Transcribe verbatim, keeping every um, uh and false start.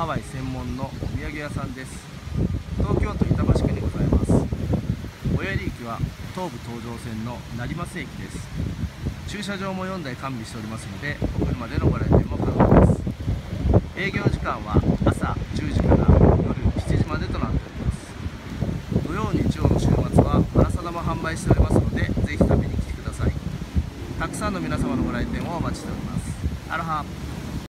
ハワイ専門のお土産屋さんです。東京都板橋区にございます。最寄り駅は東武東上線の成増駅です。駐車場もよんだい完備しておりますので、お車でのご来店も可能です。営業時間は朝じゅうじから夜しちじまでとなっております。土曜日曜の週末はマラサダも販売しておりますので、ぜひ食べに来てください。たくさんの皆様のご来店をお待ちしております。アロハ。